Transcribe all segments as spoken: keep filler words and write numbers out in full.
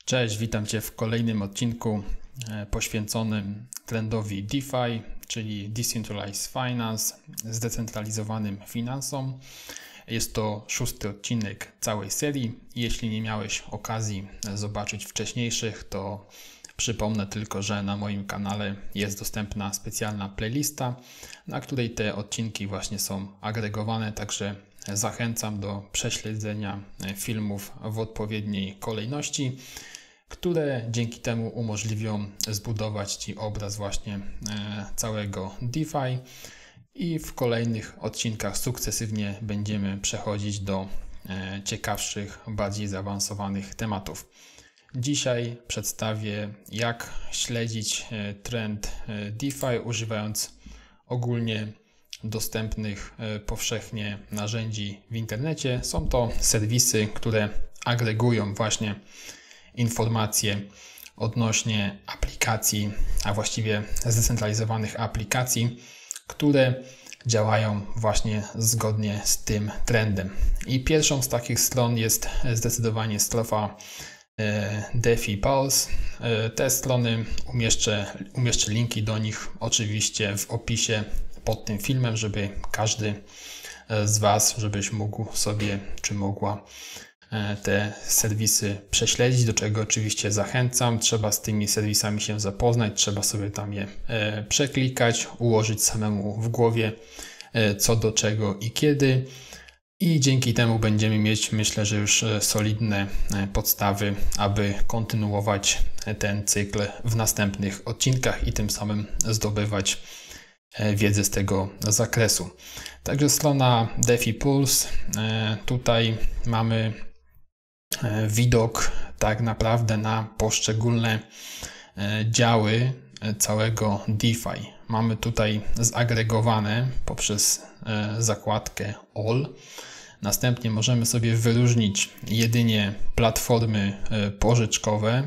Cześć, witam Cię w kolejnym odcinku poświęconym trendowi DeFi, czyli Decentralized Finance, zdecentralizowanym finansom. Jest to szósty odcinek całej serii. Jeśli nie miałeś okazji zobaczyć wcześniejszych, to przypomnę tylko, że na moim kanale jest dostępna specjalna playlista, na której te odcinki właśnie są agregowane, także zachęcam do prześledzenia filmów w odpowiedniej kolejności, które dzięki temu umożliwią zbudować Ci obraz właśnie całego DeFi i w kolejnych odcinkach sukcesywnie będziemy przechodzić do ciekawszych, bardziej zaawansowanych tematów. Dzisiaj przedstawię, jak śledzić trend DeFi, używając ogólnie dostępnych powszechnie narzędzi w internecie. Są to serwisy, które agregują właśnie informacje odnośnie aplikacji, a właściwie zdecentralizowanych aplikacji, które działają właśnie zgodnie z tym trendem. I pierwszą z takich stron jest zdecydowanie strefa DeFi Pulse. Te strony umieszczę, umieszczę linki do nich oczywiście w opisie pod tym filmem, żeby każdy z Was, żebyś mógł sobie, czy mogła te serwisy prześledzić, do czego oczywiście zachęcam. Trzeba z tymi serwisami się zapoznać, trzeba sobie tam je przeklikać, ułożyć samemu w głowie co do czego i kiedy. I dzięki temu będziemy mieć, myślę, że już solidne podstawy, aby kontynuować ten cykl w następnych odcinkach i tym samym zdobywać wiedzę z tego zakresu. Także strona DeFi Pulse. Tutaj mamy widok tak naprawdę na poszczególne działy całego DeFi. Mamy tutaj zagregowane poprzez zakładkę All. Następnie możemy sobie wyróżnić jedynie platformy pożyczkowe.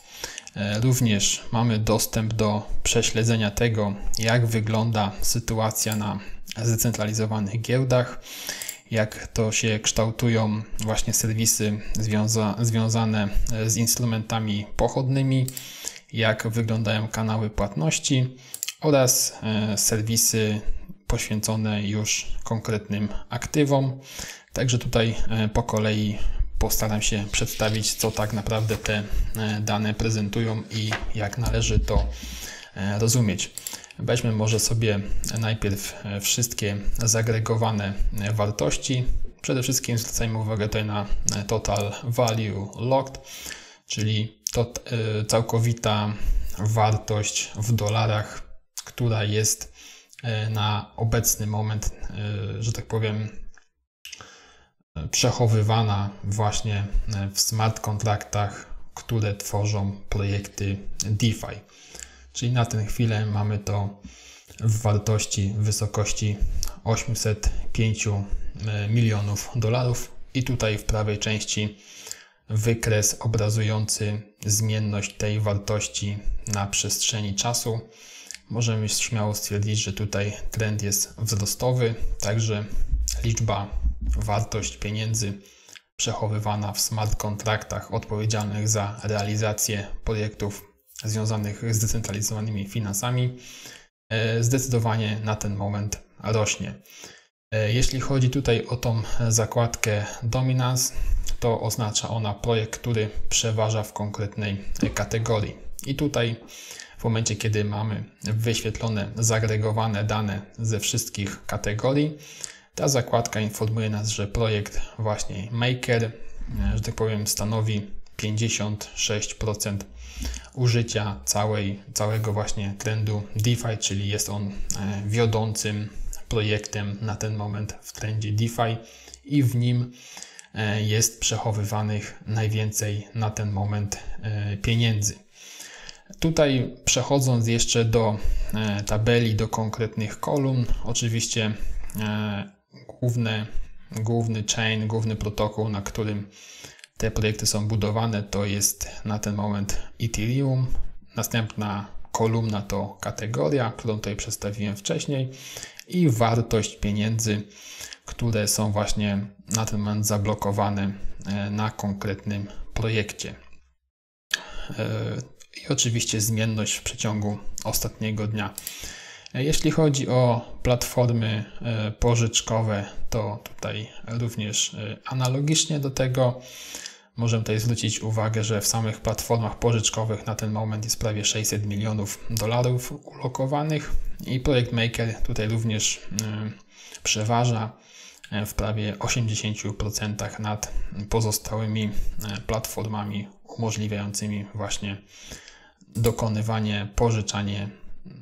Również mamy dostęp do prześledzenia tego, jak wygląda sytuacja na zdecentralizowanych giełdach, jak to się kształtują właśnie serwisy związa związane z instrumentami pochodnymi, jak wyglądają kanały płatności oraz serwisy poświęcone już konkretnym aktywom. Także tutaj po kolei postaram się przedstawić, co tak naprawdę te dane prezentują i jak należy to rozumieć. Weźmy może sobie najpierw wszystkie zagregowane wartości. Przede wszystkim zwracajmy uwagę tutaj na Total Value Locked, czyli to całkowita wartość w dolarach, która jest na obecny moment, że tak powiem, przechowywana właśnie w smart kontraktach, które tworzą projekty DeFi. Czyli na tę chwilę mamy to w wartości w wysokości osiemset pięć milionów dolarów i tutaj w prawej części wykres obrazujący zmienność tej wartości na przestrzeni czasu. Możemy śmiało stwierdzić, że tutaj trend jest wzrostowy, także liczba, wartość pieniędzy przechowywana w smart kontraktach odpowiedzialnych za realizację projektów związanych z zdecentralizowanymi finansami zdecydowanie na ten moment rośnie. Jeśli chodzi tutaj o tą zakładkę Dominance, to oznacza ona projekt, który przeważa w konkretnej kategorii. I tutaj w momencie, kiedy mamy wyświetlone, zagregowane dane ze wszystkich kategorii, ta zakładka informuje nas, że projekt właśnie Maker, że tak powiem, stanowi pięćdziesiąt sześć procent użycia całej, całego właśnie trendu DeFi, czyli jest on wiodącym projektem na ten moment w trendzie DeFi i w nim jest przechowywanych najwięcej na ten moment pieniędzy. Tutaj przechodząc jeszcze do tabeli, do konkretnych kolumn, oczywiście główne, główny chain, główny protokół, na którym te projekty są budowane, to jest na ten moment Ethereum. Następna kolumna to kategoria, którą tutaj przedstawiłem wcześniej, i wartość pieniędzy, które są właśnie na ten moment zablokowane na konkretnym projekcie. i oczywiście zmienność w przeciągu ostatniego dnia. Jeśli chodzi o platformy pożyczkowe, to tutaj również analogicznie do tego możemy tutaj zwrócić uwagę, że w samych platformach pożyczkowych na ten moment jest prawie sześćset milionów dolarów ulokowanych i Projekt Maker tutaj również przeważa w prawie osiemdziesięciu procentach nad pozostałymi platformami umożliwiającymi właśnie dokonywanie, pożyczanie,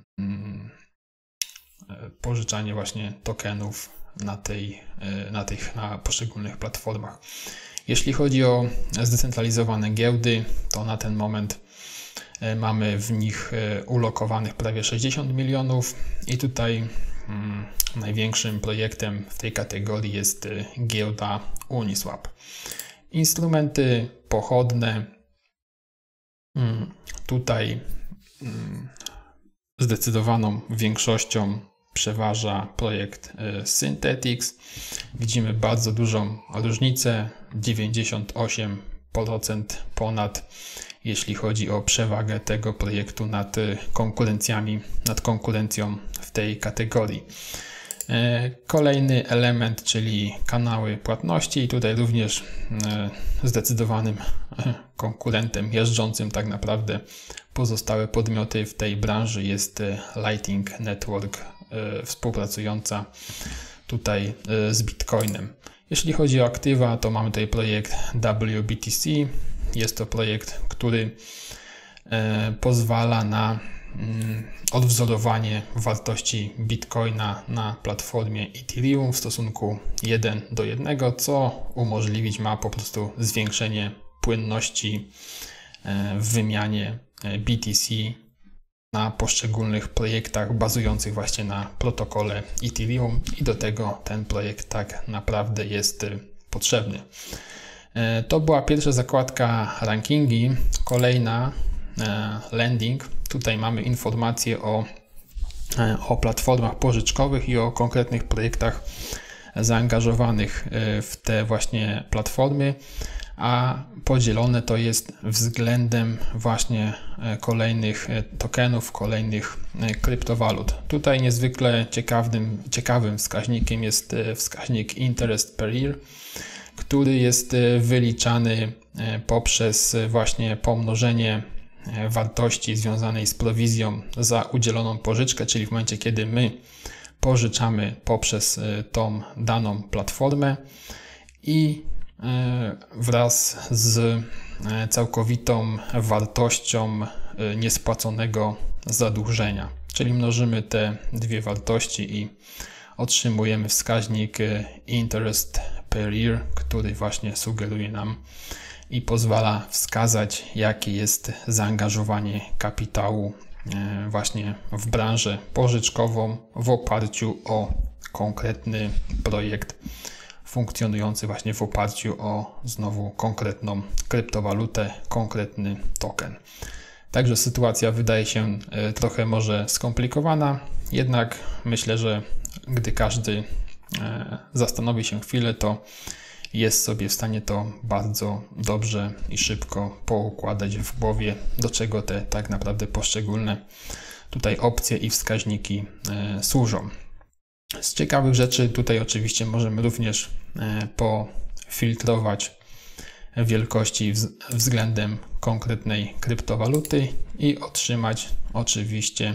pożyczanie właśnie tokenów na, tej, na tych na poszczególnych platformach. Jeśli chodzi o zdecentralizowane giełdy, to na ten moment mamy w nich ulokowanych prawie sześćdziesiąt milionów i tutaj hmm, największym projektem w tej kategorii jest giełda Uniswap. Instrumenty pochodne, hmm, tutaj hmm, zdecydowaną większością przeważa projekt Synthetix. Widzimy bardzo dużą różnicę, dziewięćdziesiąt osiem procent ponad, jeśli chodzi o przewagę tego projektu nad konkurencjami, nad konkurencją w tej kategorii. Kolejny element, czyli kanały płatności i tutaj również zdecydowanym konkurentem jeżdżącym tak naprawdę pozostałe podmioty w tej branży jest Lightning Network, współpracująca tutaj z Bitcoinem. Jeśli chodzi o aktywa, to mamy tutaj projekt W B T C. Jest to projekt, który pozwala na odwzorowanie wartości Bitcoina na platformie Ethereum w stosunku jeden do jednego, co umożliwić ma po prostu zwiększenie płynności w wymianie B T C na poszczególnych projektach bazujących właśnie na protokole Ethereum i do tego ten projekt tak naprawdę jest potrzebny. To była pierwsza zakładka rankingi. Kolejna landing. Tutaj mamy informacje o, o platformach pożyczkowych i o konkretnych projektach zaangażowanych w te właśnie platformy, a podzielone to jest względem właśnie kolejnych tokenów, kolejnych kryptowalut. Tutaj niezwykle ciekawym, ciekawym wskaźnikiem jest wskaźnik interest per year, który jest wyliczany poprzez właśnie pomnożenie wartości związanej z prowizją za udzieloną pożyczkę, czyli w momencie, kiedy my pożyczamy poprzez tą daną platformę i wraz z całkowitą wartością niespłaconego zadłużenia. Czyli mnożymy te dwie wartości i otrzymujemy wskaźnik interest per year, który właśnie sugeruje nam i pozwala wskazać, jakie jest zaangażowanie kapitału właśnie w branżę pożyczkową w oparciu o konkretny projekt funkcjonujący właśnie w oparciu o znowu konkretną kryptowalutę, konkretny token. Także sytuacja wydaje się trochę może skomplikowana, jednak myślę, że gdy każdy zastanowi się chwilę, to jest sobie w stanie to bardzo dobrze i szybko poukładać w głowie, do czego te tak naprawdę poszczególne tutaj opcje i wskaźniki służą. Z ciekawych rzeczy tutaj oczywiście możemy również pofiltrować wielkości względem konkretnej kryptowaluty i otrzymać oczywiście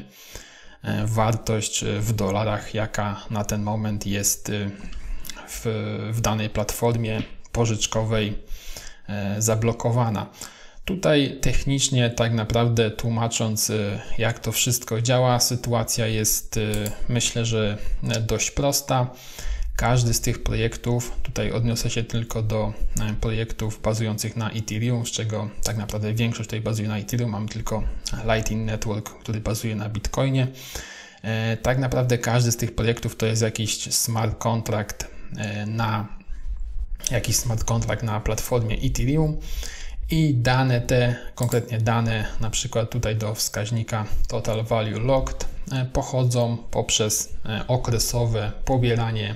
wartość w dolarach, jaka na ten moment jest w, w danej platformie pożyczkowej zablokowana. Tutaj technicznie tak naprawdę tłumacząc, jak to wszystko działa, sytuacja jest, myślę, że dość prosta. Każdy z tych projektów, tutaj odniosę się tylko do projektów bazujących na Ethereum, z czego tak naprawdę większość tutaj bazuje na Ethereum, mam tylko Lightning Network, który bazuje na Bitcoinie. Tak naprawdę każdy z tych projektów to jest jakiś smart contract na jakiś smart contract na platformie Ethereum i dane te, konkretnie dane na przykład tutaj do wskaźnika Total Value Locked pochodzą poprzez okresowe pobieranie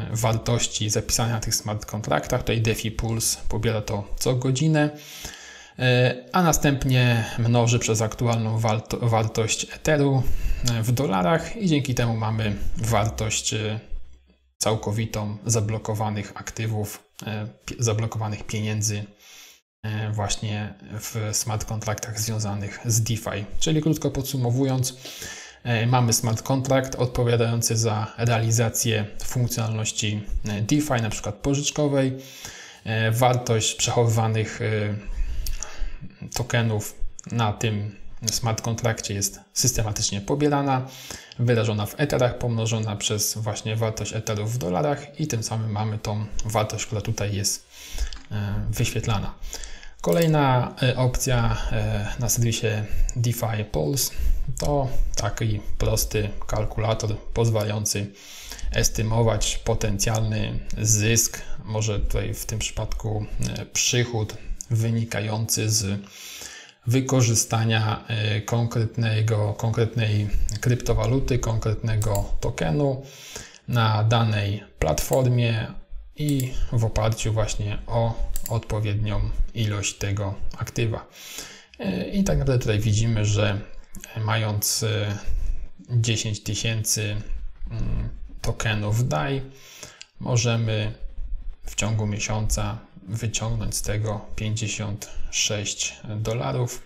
wartości zapisane na tych smart kontraktach. Tutaj DeFi Pulse pobiera to co godzinę. a następnie mnoży przez aktualną wartość Etheru w dolarach i dzięki temu mamy wartość całkowitą zablokowanych aktywów, zablokowanych pieniędzy właśnie w smart kontraktach związanych z DeFi. Czyli krótko podsumowując, mamy smart kontrakt odpowiadający za realizację funkcjonalności DeFi, na przykład pożyczkowej. Wartość przechowywanych tokenów na tym smart kontrakcie jest systematycznie pobierana, wyrażona w etherach, pomnożona przez właśnie wartość etherów w dolarach i tym samym mamy tą wartość, która tutaj jest wyświetlana. Kolejna opcja na serwisie DeFi Pulse to taki prosty kalkulator pozwalający estymować potencjalny zysk, może tutaj w tym przypadku przychód wynikający z wykorzystania konkretnego, konkretnej kryptowaluty, konkretnego tokenu na danej platformie i w oparciu właśnie o odpowiednią ilość tego aktywa. I tak naprawdę tutaj widzimy, że mając dziesięć tysięcy tokenów D A I, możemy w ciągu miesiąca wyciągnąć z tego pięćdziesiąt sześć dolarów.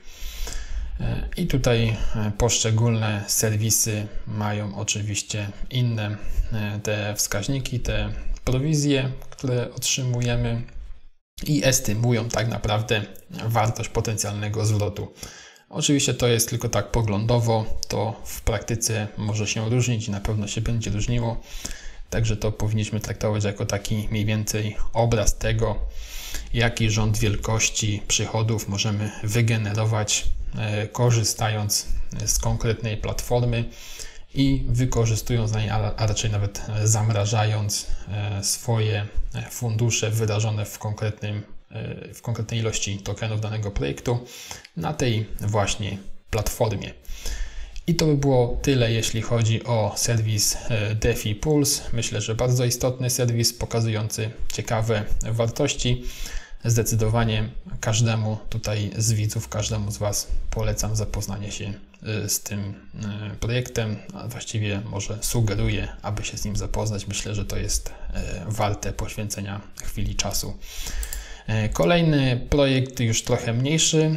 I tutaj poszczególne serwisy mają oczywiście inne te wskaźniki, te prowizje, które otrzymujemy i estymują tak naprawdę wartość potencjalnego zwrotu. Oczywiście to jest tylko tak poglądowo, to w praktyce może się różnić i na pewno się będzie różniło. Także to powinniśmy traktować jako taki mniej więcej obraz tego, jaki rząd wielkości przychodów możemy wygenerować, e, korzystając z konkretnej platformy i wykorzystując na niej, a raczej nawet zamrażając e, swoje fundusze wyrażone w konkretnym, e, w konkretnej ilości tokenów danego projektu na tej właśnie platformie. I to by było tyle, jeśli chodzi o serwis DeFi Pulse. Myślę, że bardzo istotny serwis pokazujący ciekawe wartości. Zdecydowanie każdemu tutaj z widzów, każdemu z Was polecam zapoznanie się z tym projektem, a właściwie może sugeruję, aby się z nim zapoznać. Myślę, że to jest warte poświęcenia chwili czasu. Kolejny projekt już trochę mniejszy,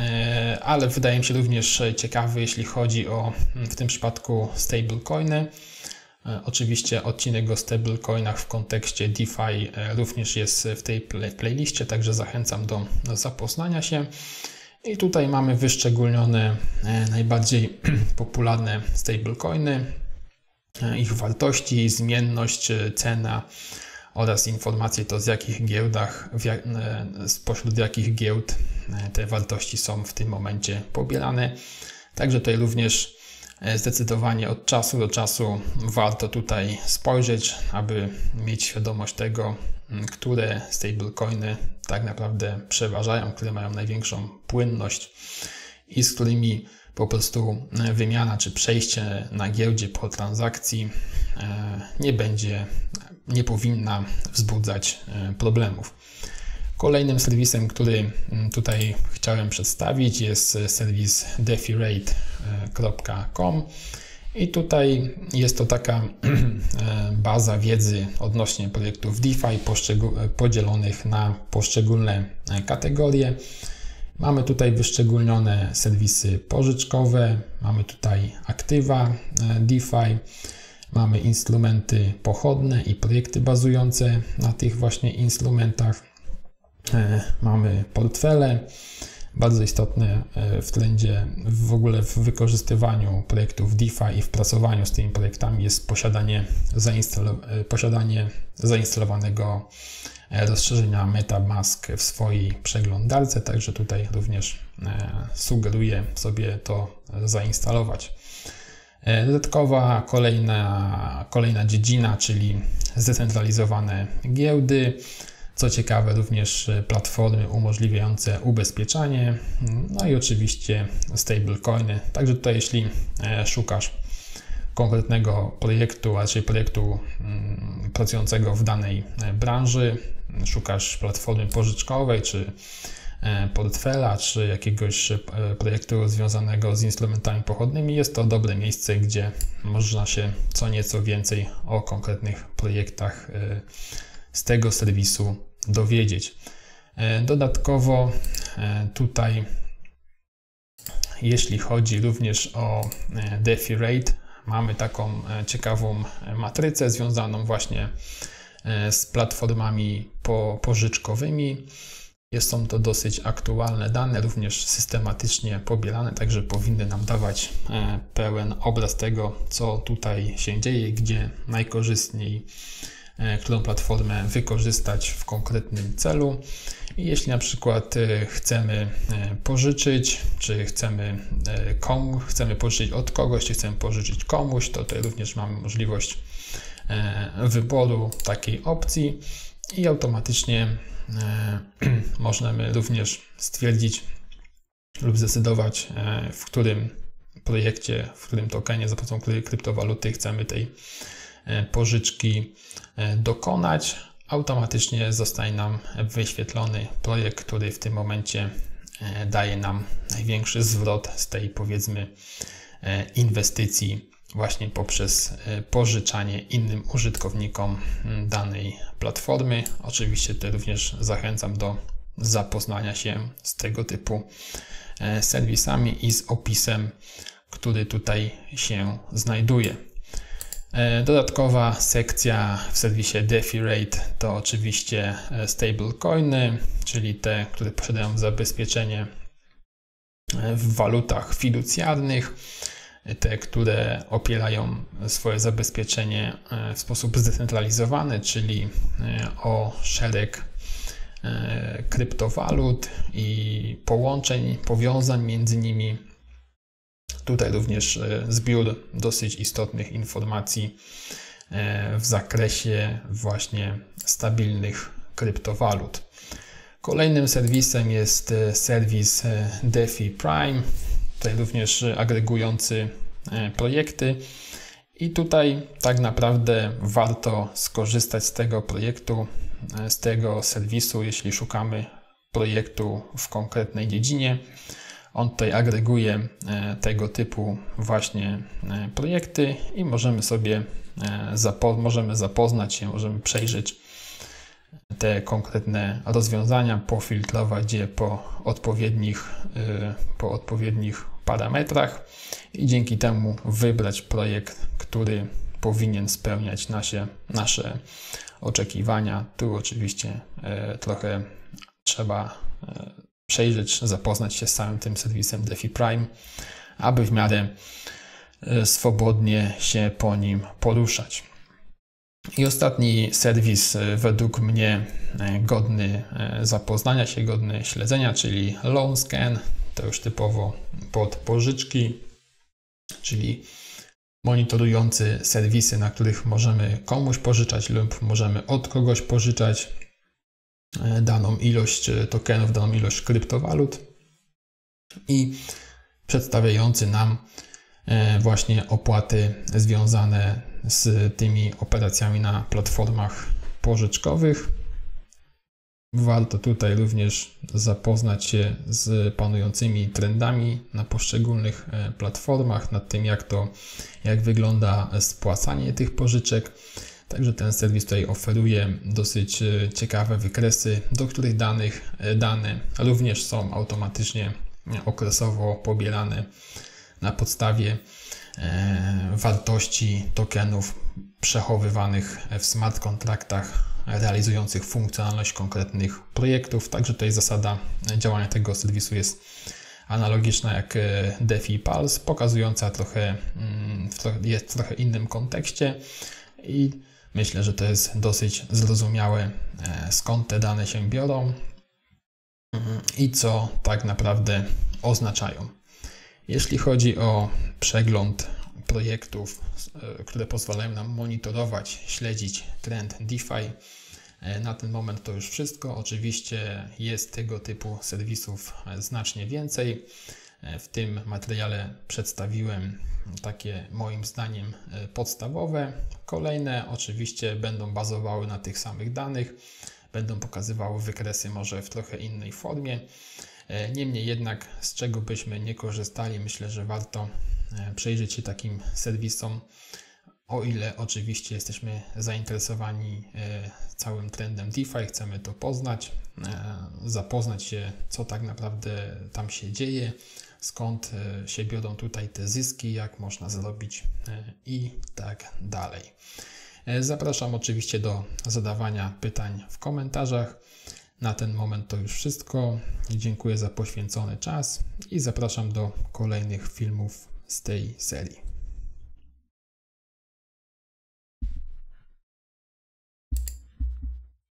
ale wydaje mi się również ciekawy, jeśli chodzi o w tym przypadku stablecoiny. Oczywiście odcinek o stablecoinach w kontekście DeFi również jest w tej playliście, także zachęcam do zapoznania się. I tutaj mamy wyszczególnione najbardziej popularne stablecoiny, ich wartości, zmienność, cena oraz informacje to z jakich giełdach, spośród jakich giełd te wartości są w tym momencie pobierane. Także tutaj również zdecydowanie od czasu do czasu warto tutaj spojrzeć, aby mieć świadomość tego, które stablecoiny tak naprawdę przeważają, które mają największą płynność i z którymi po prostu wymiana czy przejście na giełdzie po transakcji nie będzie, nie powinna wzbudzać problemów. Kolejnym serwisem, który tutaj chciałem przedstawić, jest serwis defirate kropka com i tutaj jest to taka baza wiedzy odnośnie projektów DeFi podzielonych na poszczególne kategorie. Mamy tutaj wyszczególnione serwisy pożyczkowe, mamy tutaj aktywa DeFi, mamy instrumenty pochodne i projekty bazujące na tych właśnie instrumentach. Mamy portfele, bardzo istotne w trendzie, w ogóle w wykorzystywaniu projektów DeFi i w pracowaniu z tymi projektami jest posiadanie, zainstalo- posiadanie zainstalowanego rozszerzenia MetaMask w swojej przeglądarce, także tutaj również sugeruję sobie to zainstalować. Dodatkowa kolejna, kolejna dziedzina, czyli zdecentralizowane giełdy. Co ciekawe, również platformy umożliwiające ubezpieczanie, no i oczywiście stablecoiny. Także tutaj, jeśli szukasz konkretnego projektu, a raczej projektu pracującego w danej branży, szukasz platformy pożyczkowej czy portfela czy jakiegoś projektu związanego z instrumentami pochodnymi, jest to dobre miejsce, gdzie można się co nieco więcej o konkretnych projektach z tego serwisu dowiedzieć. Dodatkowo tutaj, jeśli chodzi również o DeFi Rate, mamy taką ciekawą matrycę związaną właśnie z platformami po, pożyczkowymi. Są to dosyć aktualne dane, również systematycznie pobierane, także powinny nam dawać pełen obraz tego, co tutaj się dzieje, gdzie najkorzystniej którą platformę wykorzystać w konkretnym celu. I jeśli na przykład chcemy pożyczyć, czy chcemy komu, chcemy pożyczyć od kogoś, czy chcemy pożyczyć komuś, to tutaj również mamy możliwość wyboru takiej opcji i automatycznie możemy również stwierdzić lub zdecydować, w którym projekcie, w którym tokenie, za pomocą której kryptowaluty chcemy tej pożyczki dokonać. Automatycznie zostaje nam wyświetlony projekt, który w tym momencie daje nam największy zwrot z tej, powiedzmy, inwestycji właśnie poprzez pożyczanie innym użytkownikom danej platformy. Oczywiście tutaj również zachęcam do zapoznania się z tego typu serwisami i z opisem, który tutaj się znajduje. Dodatkowa sekcja w serwisie DeFi Rate to oczywiście stablecoiny, czyli te, które posiadają zabezpieczenie w walutach fiducjarnych, te, które opierają swoje zabezpieczenie w sposób zdecentralizowany, czyli o szereg kryptowalut i połączeń, powiązań między nimi. Tutaj również zbiór dosyć istotnych informacji w zakresie właśnie stabilnych kryptowalut. Kolejnym serwisem jest serwis DeFi Prime, tutaj również agregujący projekty i tutaj tak naprawdę warto skorzystać z tego projektu, z tego serwisu, jeśli szukamy projektu w konkretnej dziedzinie. On tutaj agreguje tego typu właśnie projekty i możemy sobie zapo możemy zapoznać się, możemy przejrzeć te konkretne rozwiązania, pofiltrować je po odpowiednich, po odpowiednich parametrach i dzięki temu wybrać projekt, który powinien spełniać nasze, nasze oczekiwania. Tu oczywiście trochę trzeba przejrzeć, zapoznać się z całym tym serwisem DeFi Prime, aby w miarę swobodnie się po nim poruszać. I ostatni serwis według mnie godny zapoznania się, godny śledzenia, czyli LoanScan, to już typowo pod pożyczki, czyli monitorujący serwisy, na których możemy komuś pożyczać lub możemy od kogoś pożyczać daną ilość tokenów, daną ilość kryptowalut i przedstawiający nam właśnie opłaty związane z tymi operacjami na platformach pożyczkowych. Warto tutaj również zapoznać się z panującymi trendami na poszczególnych platformach, nad tym jak to, jak wygląda spłacanie tych pożyczek. Także ten serwis tutaj oferuje dosyć ciekawe wykresy, do których danych, dane również są automatycznie okresowo pobierane na podstawie wartości tokenów przechowywanych w smart kontraktach realizujących funkcjonalność konkretnych projektów. Także tutaj zasada działania tego serwisu jest analogiczna jak DeFi Pulse, pokazująca trochę, jest w trochę innym kontekście i myślę, że to jest dosyć zrozumiałe, skąd te dane się biorą i co tak naprawdę oznaczają. Jeśli chodzi o przegląd projektów, które pozwalają nam monitorować, śledzić trend DeFi, na ten moment to już wszystko. Oczywiście jest tego typu serwisów znacznie więcej. W tym materiale przedstawiłem takie moim zdaniem podstawowe. Kolejne oczywiście będą bazowały na tych samych danych. będą pokazywały wykresy może w trochę innej formie. Niemniej jednak, z czego byśmy nie korzystali, myślę, że warto przejrzeć się takim serwisom, o ile oczywiście jesteśmy zainteresowani całym trendem DeFi, chcemy to poznać, zapoznać się, co tak naprawdę tam się dzieje, skąd się biorą tutaj te zyski, jak można zrobić i tak dalej. Zapraszam oczywiście do zadawania pytań w komentarzach. Na ten moment to już wszystko. Dziękuję za poświęcony czas i zapraszam do kolejnych filmów z tej serii.